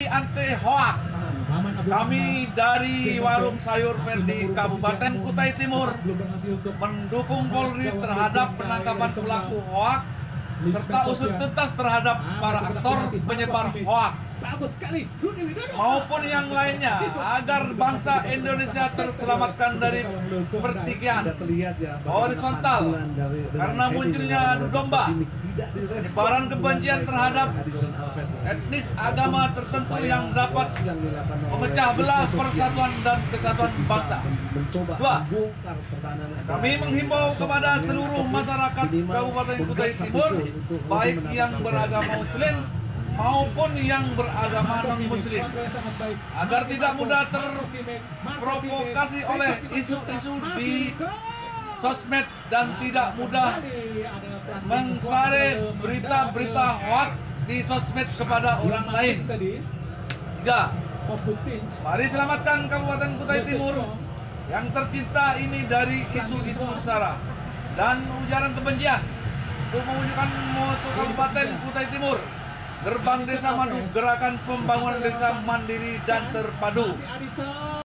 anti hoak. Kami dari Warung Sayur Verdi Kabupaten Kutai Timur mendukung Polri terhadap penangkapan pelaku hoak serta usut tuntas terhadap para aktor penyebar hoak maupun yang lainnya agar bangsa Indonesia terselamatkan dari pertikaian horizontal karena munculnya adu domba, penyebaran kebencian terhadap etnis agama tertentu yang dapat memecah belah persatuan dan kesatuan bangsa. 2. Kami menghimbau kepada seluruh masyarakat Kabupaten Kutai Timur, baik yang beragama Muslim maupun yang beragama non-Muslim, agar tidak mudah terprovokasi oleh isu-isu di sosmed dan tidak mudah meng-share berita-berita hoax di sosmed kepada orang lain. 3. Mari selamatkan Kabupaten Kutai Timur yang tercinta ini dari isu-isu sara dan ujaran kebencian untuk mewujudkan moto Kabupaten Kutai Timur, Gerbang Desa Madu, Gerakan Pembangunan Desa Mandiri dan Terpadu.